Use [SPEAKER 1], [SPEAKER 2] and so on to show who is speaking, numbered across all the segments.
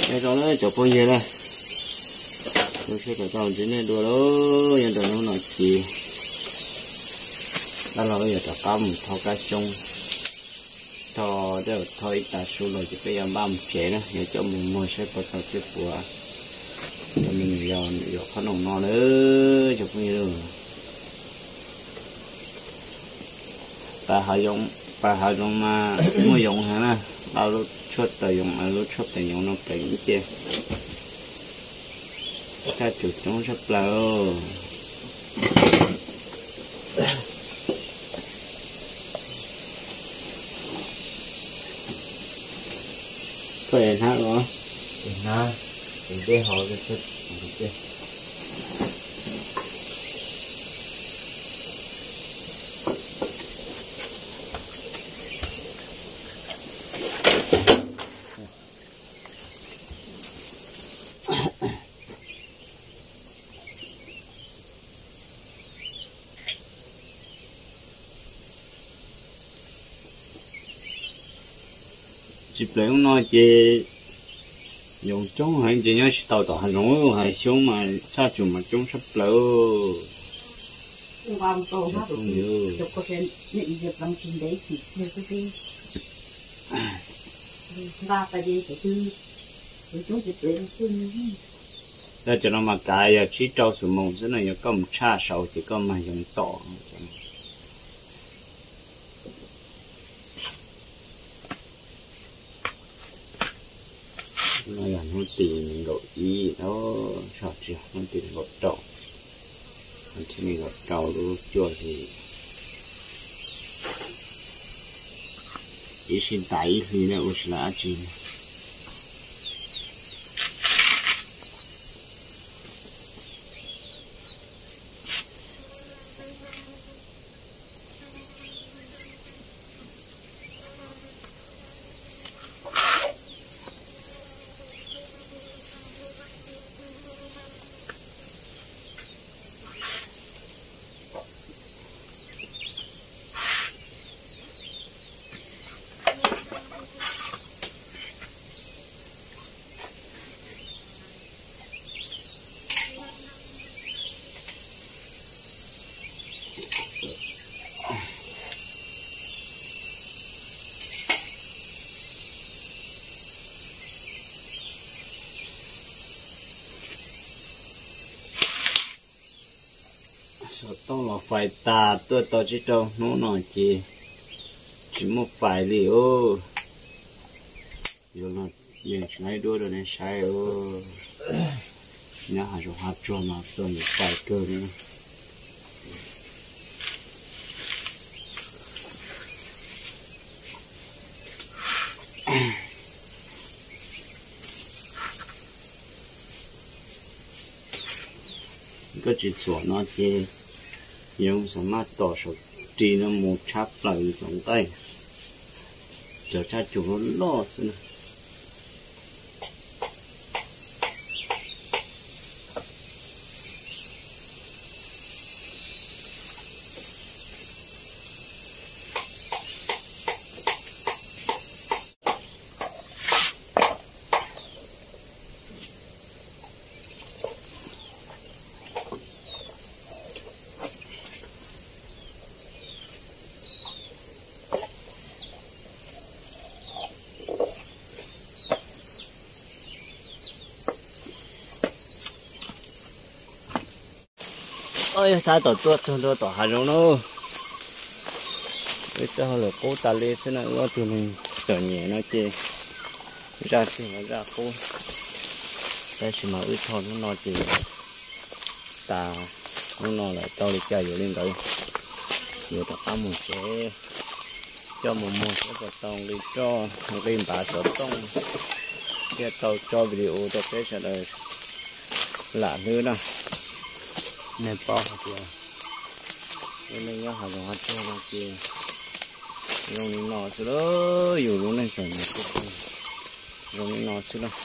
[SPEAKER 1] cái đó nó chụp bao nhiêu đây tôi sẽ phải tao trên này đùa đó hiện tại nó nói gì đó là bây giờ ta cầm thao cá chung thò đều thôi ta số rồi chỉ bây giờ băm chế đó giờ cho mình mua sẽ bắt đầu tiếp của cho mình giờ khó nồng no nữa chụp bao nhiêu bà họ dùng mà mua dùng hả nè bao lúc chốt tới dùng mà lúc chốt tới dùng nó tỉnh chứ ta chụp trong sắp lâu có đèn hát không?
[SPEAKER 2] Đèn hát đèn đê họ rất thích đèn
[SPEAKER 1] chụp lại không nói chị dùng chống hay chị nhớ tàu tàu hành rong hay xuống mà cha chụp mà chống sắp lâu
[SPEAKER 3] Vòng cầu hát chụp có thể nhận việc làm chuyện đấy thì theo cái ba cái gì phải tư rồi chúng chụp lại phương
[SPEAKER 1] đó cho nó mà cái giờ chỉ trâu sự mông thế này có một cha sầu chỉ có mà dùng tỏ nó là nó tìm gọi ý nó sao chưa nó tìm gọi trâu thì mình gọi trâu lúc chưa thì ý xin tại khi nó là gì sợ tao là phải ta tôi chỉ trâu nó nói chỉ một phải liều rồi là những cái đua rồi này sai nhá hay rồi hạt cho mà tôi một phải cơ nữa có chỉ số nó chỉ dùng什么多少chỉ nó một chắp lại trong tay cho cha chủ nó lo xin ơi ta tổ hà rong nó bây giờ là cố ta lên thế này nó tụi mình trở nhẹ nó chê ra thì nó ra cố đây chỉ mà ít thôi nó chỉ ta nó lại tao đi chơi rồi lên tới giờ ta ăn một chế cho một cái bát tông đi cho lên bà sợ tông cái tao cho video cho cái sẽ là lạ nữa nè nên bao hạt kia nên nhớ hạt hạt cho hạt kia dùng nọ xíu đó dùng luôn này chuẩn dùng nọ xíu đó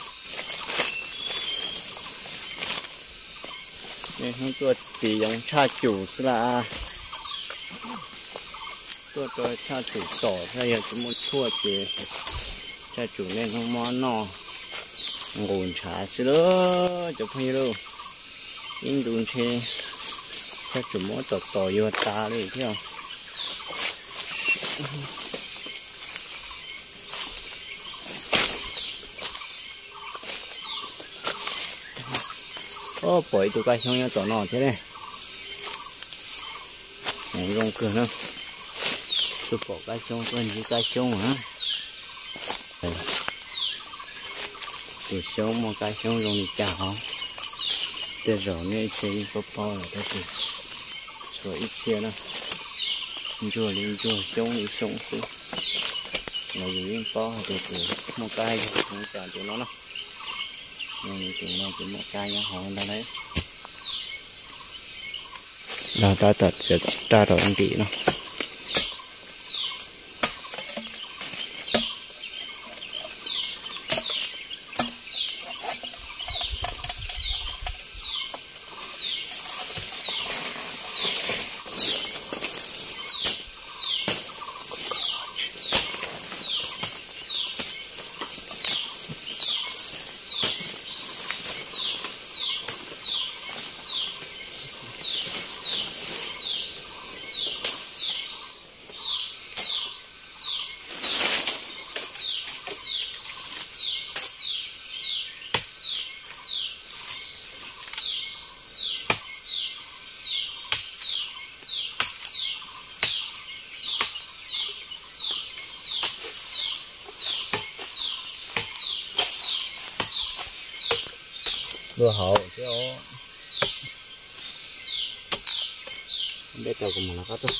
[SPEAKER 1] nên không tôi chỉ dùng cha chủ xíu là tôi cha chủ tỏ theo giờ chúng muốn thua thì cha chủ nên không món nọ nguồn trả xí đó chụp hay đâu in đun xe các chủ mỗi tọt tỏi vô ta đi theo ô bởi tụi cái xong nhau tỏ nọ thế này này rong cửa nữa tôi bỏ cái xong con gì cái xong hả từ xong một cái xong rồi chào từ rồi nên chơi bao là cái gì rồi ít xe nữa rồi lên rồi xong cứ là gì bao từ một cái không trả tụi nó nhưng tụi nó chỉ một cái nhá họ ra đấy là ta tật sẽ ta rồi anh chị nó vừa hậu chứ biết đâu cũng là có tốt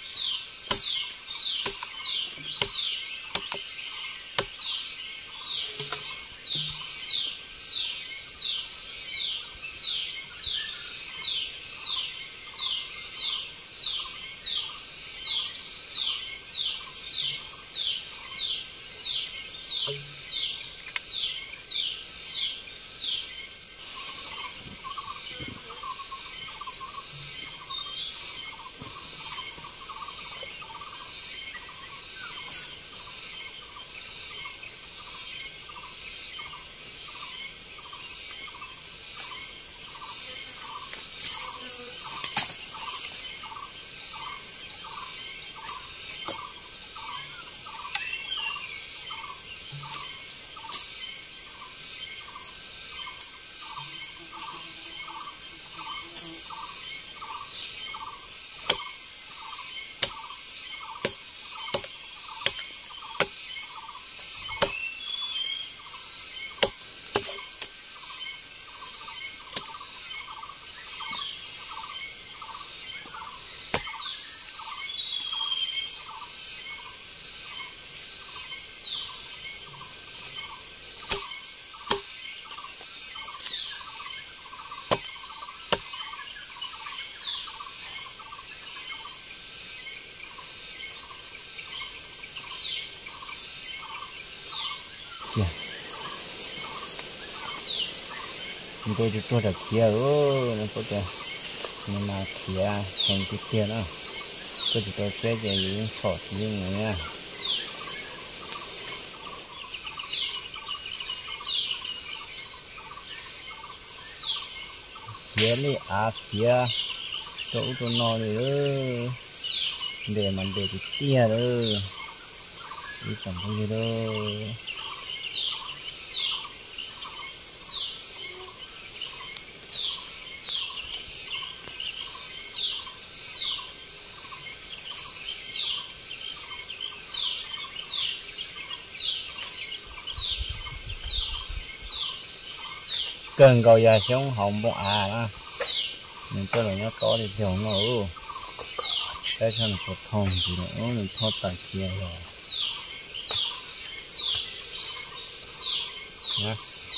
[SPEAKER 1] tôi chỉ cho được kia nó có cái nhưng mà kia thành cái kia nữa tôi chỉ tôi sẽ để những sọt như này nha kia này kia chỗ tôi nói nữa để mình để cái kia nữa đi chẳng có gì đâu cần cầu dài xuống hồng bộ đó mình cho là nó có thì thiếu nó cái thân của thòng thì nó mình thoát tại kia rồi nhá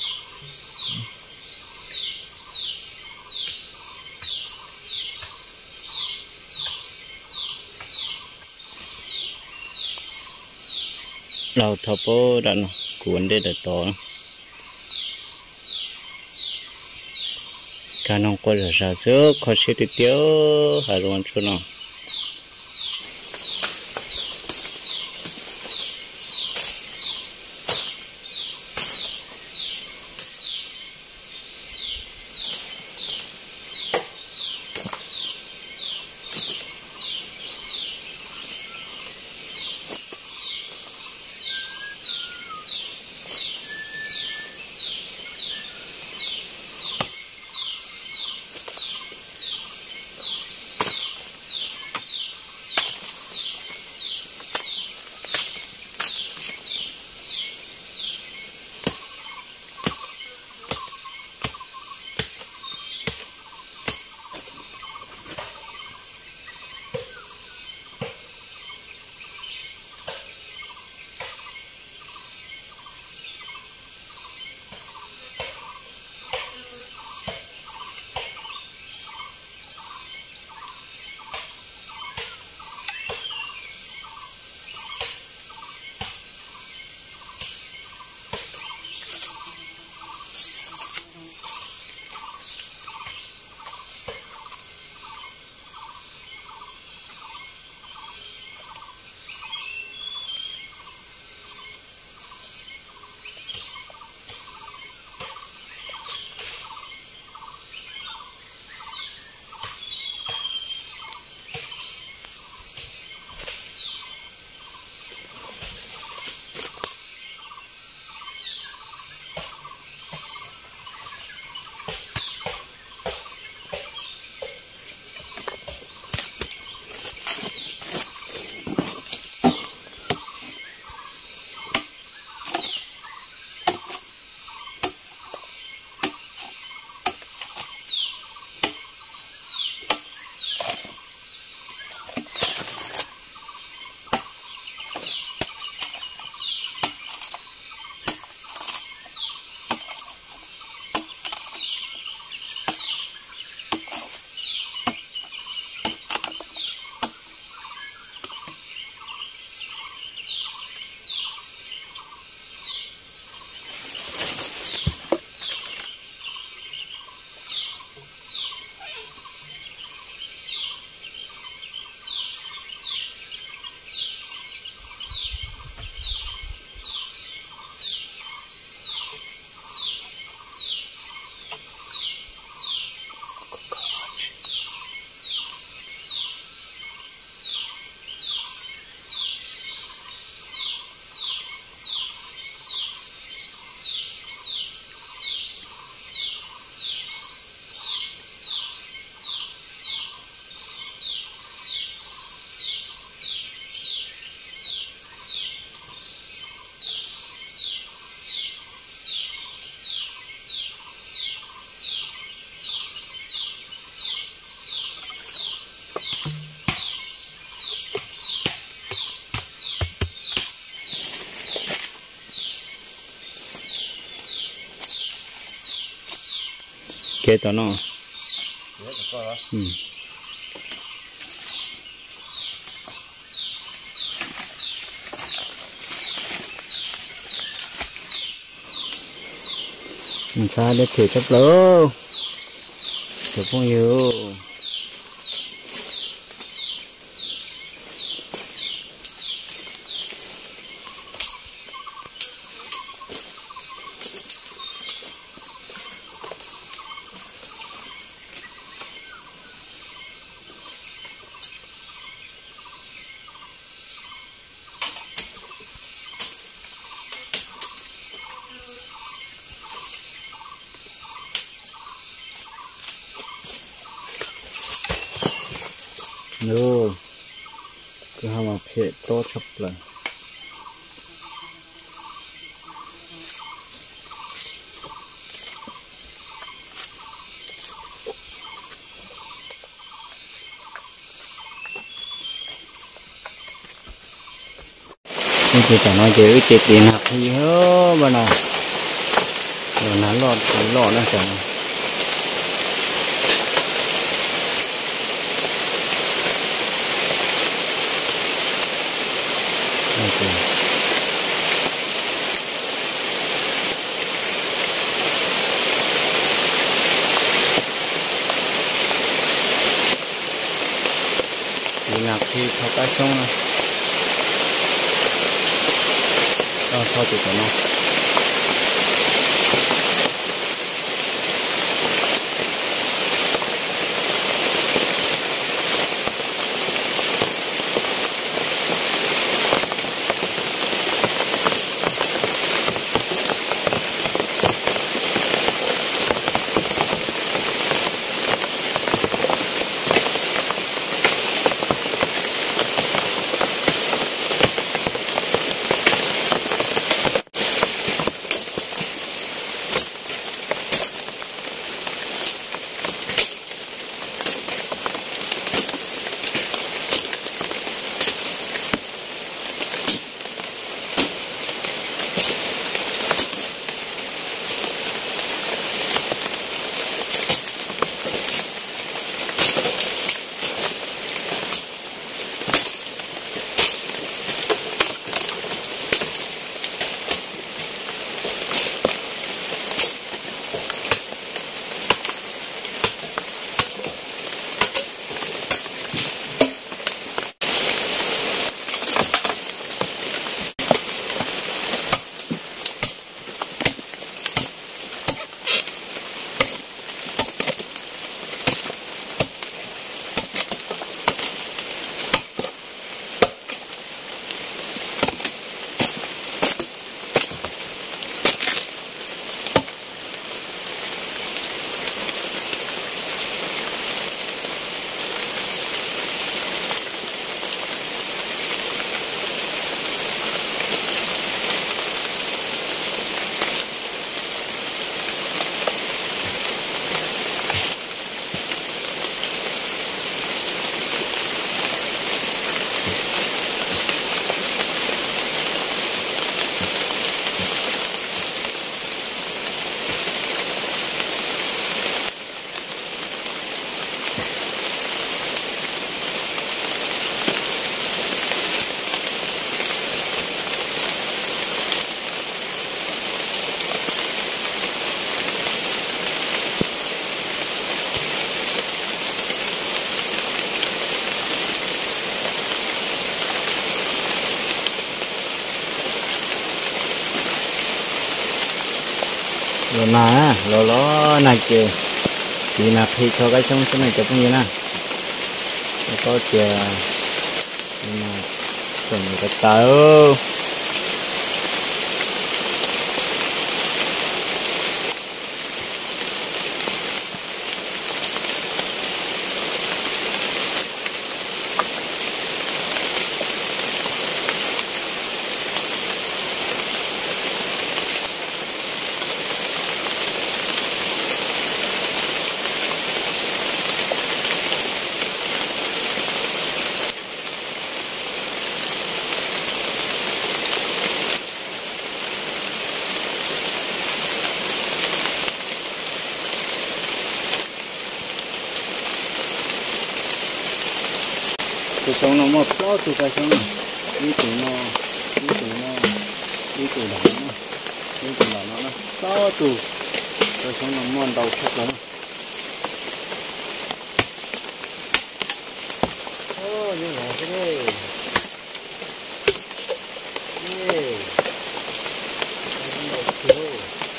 [SPEAKER 1] đầu thập bố đã cuốn để đợt to cá nông qua rồi sao trước khó sẽ được tiêu hay luôn chỗ nào chế tao nó
[SPEAKER 2] Nhớ được coi đó.
[SPEAKER 1] Sao để thử chấp lỡ thử không nhiều no cứ ham mà phê to chấp là nhưng thì chẳng nói chơi chết tiền học thì hớ bà nào rồi nán lọt nó chẳng đi nạp thì thao cái xong rồi thao từ nó rồi mà lo này kìa thì là khi cho cái trong cái này chụp như nè có kìa nhưng mà còn cái tớ cái sống nó một bao từ cái sống đi từ nó đi từ nó đi từ đó nó đi từ đó nó bao từ cái sống nó muôn đầu khóc lắm ô như là cái đây đây cái đầu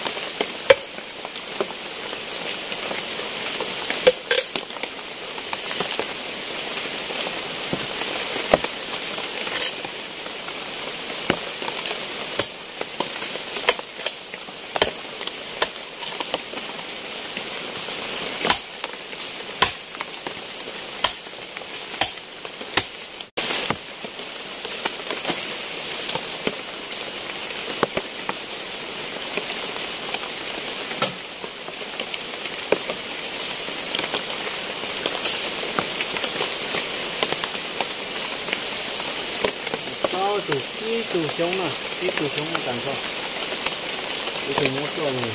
[SPEAKER 1] từ sống mà từ sống mà càng sao từ nó cho mình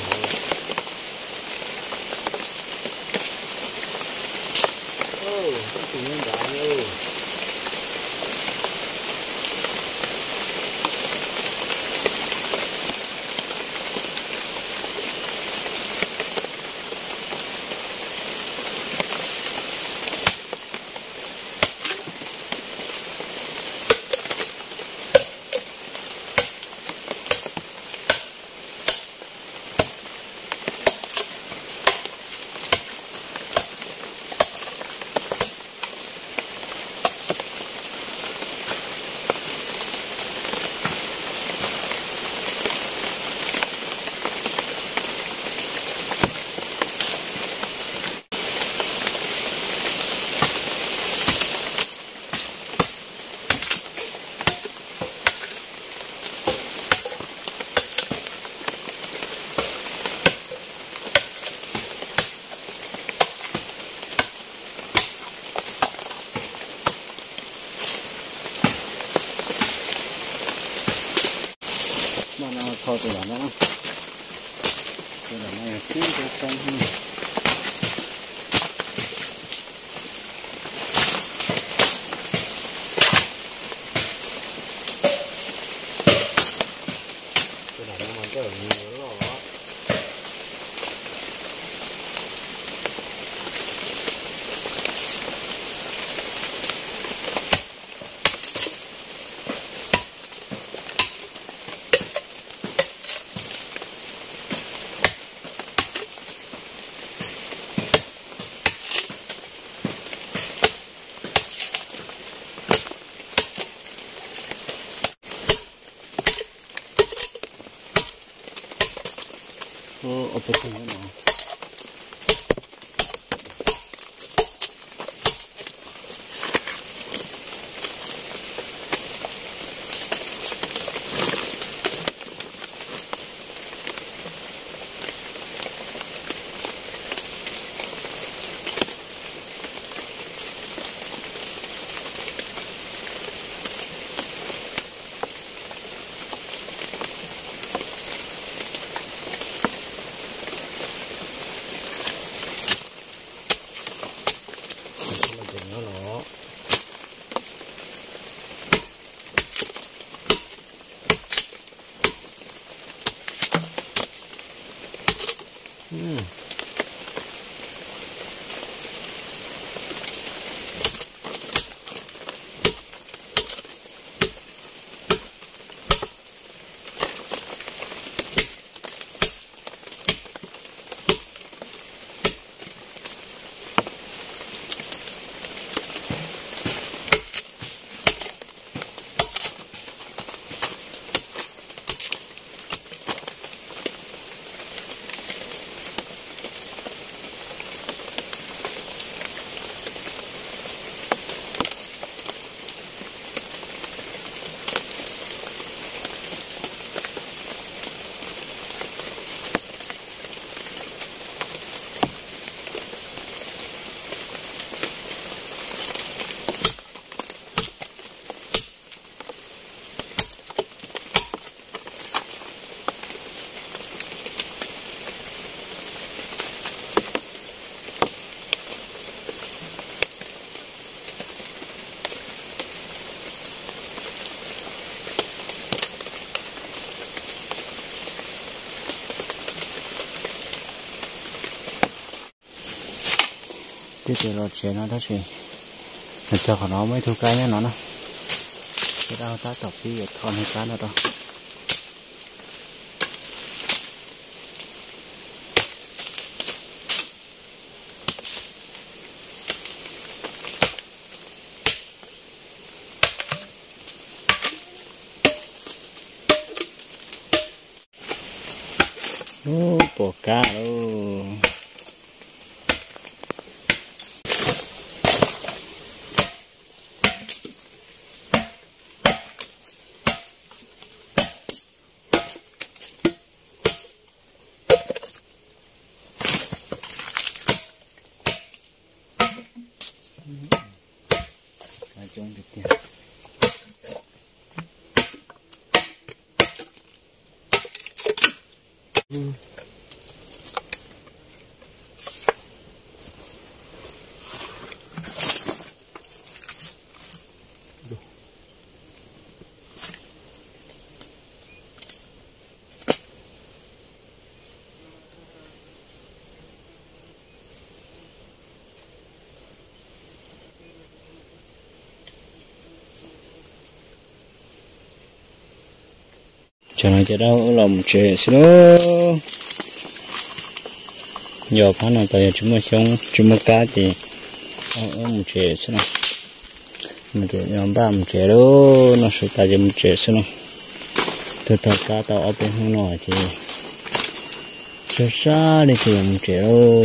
[SPEAKER 1] ô từ nó đã đâu thôi từ đó nó từ đó này cứ cho con hơn từ đó nó mà chơi nhiều rồi 어떻게 해야 tiếp theo là chế nó đó thì cho nó mới thu cái nhá nó cái đau ta tập đi thon hay cá nữa đâu bỏ cá đâu cá trông được tiền cho nó cho đâu lòng trẻ xíu giờ phá nào tại chúng mà xong chúng mà cá thì ở một trẻ xíu một trẻ nhóm ba một trẻ đó nó sẽ tại cho một trẻ xíu từ từ cá tàu ở bên hướng nọ thì cho xa đi từ một trẻ đâu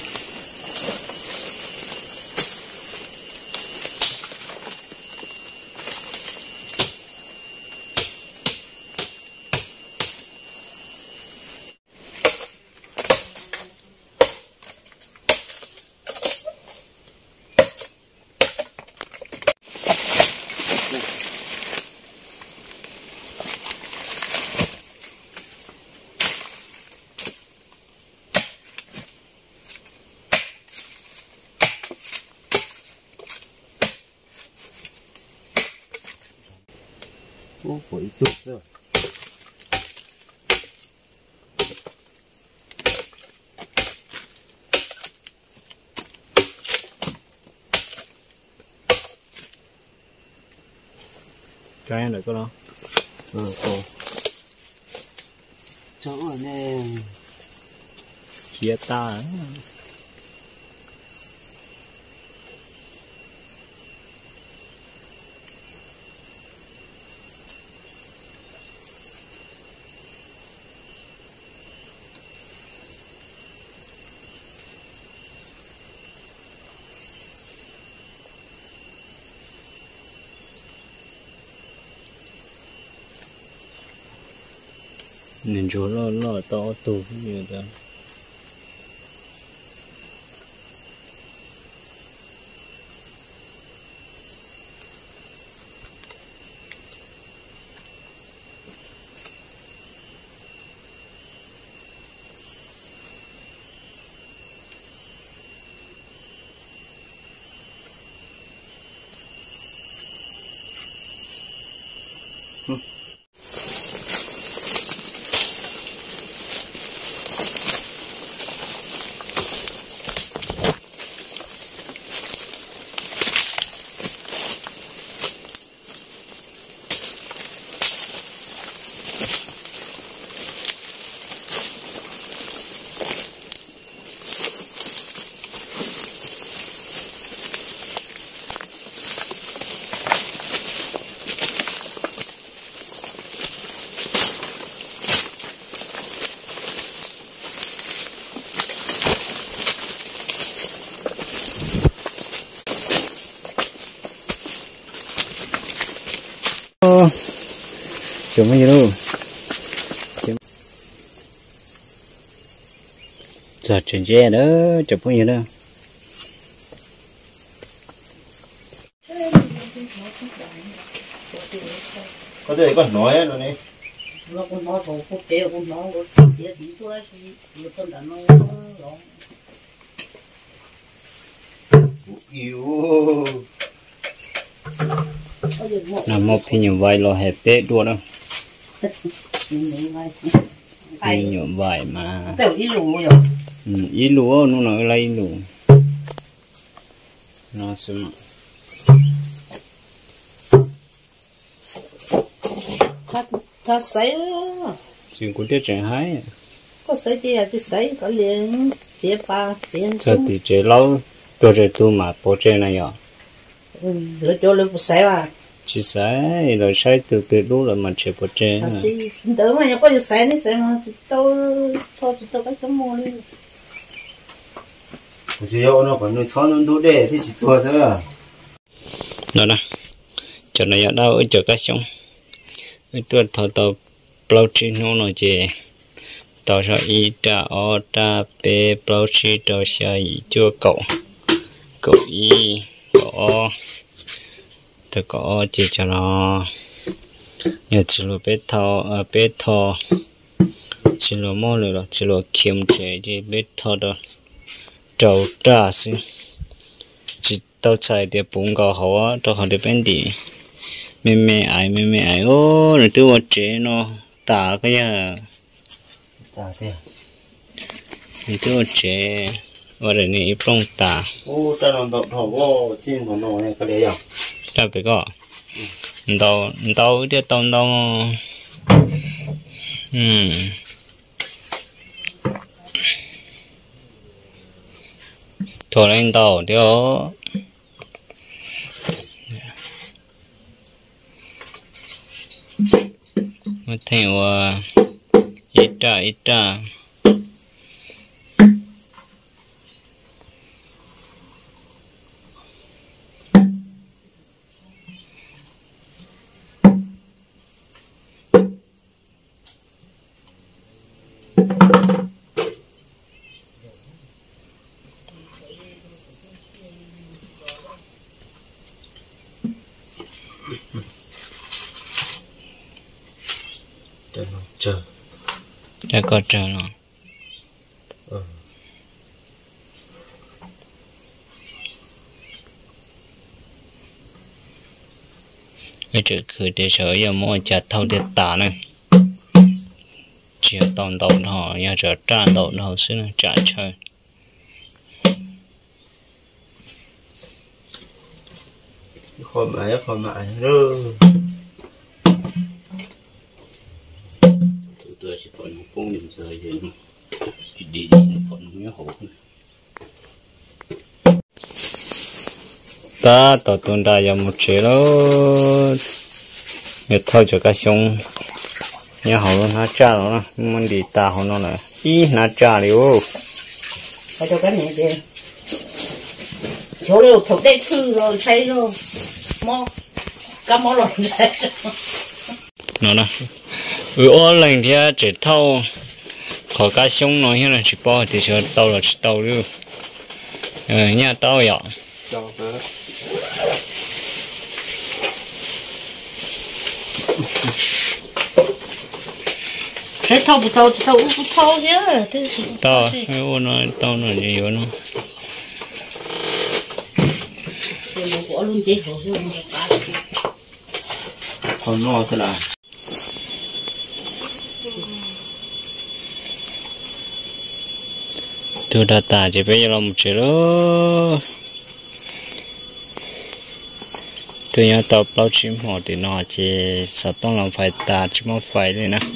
[SPEAKER 2] Ô, quỷ tụt rồi.
[SPEAKER 1] cái này có đâu
[SPEAKER 2] Cô. Chỗ ở nè.
[SPEAKER 1] chia ta nên chỗ lo to tù như thế chụp mấy đâu giờ chuyển che nữa chụp mấy nữa
[SPEAKER 2] Có thể còn nói rồi này.
[SPEAKER 3] nó cũng nói không có kêu cũng nói có chia tí thôi thì một tuần đã nó rồi
[SPEAKER 2] Yêu.
[SPEAKER 1] nằm một thì nhiều vài lo hẹp tết luôn đâu thì nhiều vài mà
[SPEAKER 3] tiểu đi lù rồi
[SPEAKER 1] ý lúa nó nói lấy lúa nó xem
[SPEAKER 3] ta sấy
[SPEAKER 1] chuyện của đứa trẻ hái
[SPEAKER 3] có sấy thì cái sấy có liền chế ba chế
[SPEAKER 1] cho thì chế lâu tôi chế tu mà bố chế này à
[SPEAKER 3] rồi cho lên sấy à
[SPEAKER 1] chỉ sấy rồi sấy từ từ lúc là mà chế bố chế
[SPEAKER 3] thì đỡ mà nhớ có gì sấy này sấy mà tôi thôi cái chấm mồi đi
[SPEAKER 2] chỉ có nó còn nuôi chó nó đủ để thì chỉ thua thôi à
[SPEAKER 1] đó nè chỗ này ở đâu ở chỗ cá sông ở tôi thọ tàu bao chi nó chế tàu sao y ta o ta pe bao chi tàu sao y chua cậu cậu y cậu tôi có chỉ cho nó nhờ chỉ lo bé thọ chỉ lo mò rồi chỉ lo kiếm chế chỉ bé thọ đó trâu trà xí chỉ tao chạy để bún gạo hậu tao học được bên đi mẹ ai ô rồi tôi chế nó tả cái à
[SPEAKER 2] ta thế
[SPEAKER 1] thì tôi chế và để này phong tả
[SPEAKER 2] ô ta làm đậu thổ vô chim của nó này có đấy à
[SPEAKER 1] ra phải có đâu đi đâu thôi lên đâu đó mà theo ít ra
[SPEAKER 2] chờ
[SPEAKER 1] đã có chờ rồi cái chữ khử để sợ giờ mua chặt thâu để tả này chiều tòn tàu họ nhà trở tràn tàu họ xứ này trả chơi
[SPEAKER 2] khỏi mãi rồi
[SPEAKER 1] tôi sẽ phận một con điểm rơi thì đi phận nhớ hổ ta tàu tuần đa giờ một chế đó người thôi cho cái sông nhớ hổ nó trả nó mình đi ta hổ nó là ý nó trả liu
[SPEAKER 3] phải cho cái này đi chỗ liệu thuộc đây thư rồi thấy rồi mò cá mò rồi
[SPEAKER 1] nó nè ô lần thì chỉ thâu khỏi cá sông nó như là chỉ bao thì sẽ tàu là chỉ tàu luôn nhà tàu vậy
[SPEAKER 3] thế thâu不thâu nhá
[SPEAKER 1] tàu ô nó tàu nó gì vậy nó
[SPEAKER 2] còn nó thế là
[SPEAKER 1] tôi đã tả chỉ bây giờ là một chế đó tôi nhớ tàu bao chim họ thì nó chỉ sao tông làm phải tả chỉ một phải đấy nè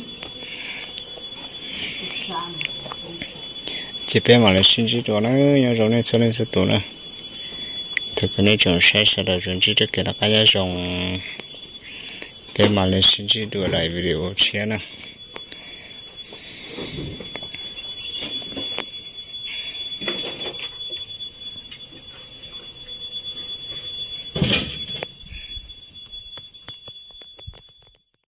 [SPEAKER 1] chỉ bây mà là sinh chỉ đó nó nhớ rồi nên cho nên sẽ tổ nữa thực cái này trồng sẽ là trồng chỉ được cái là cái trồng cái mà là sinh chỉ đó lại video chia nè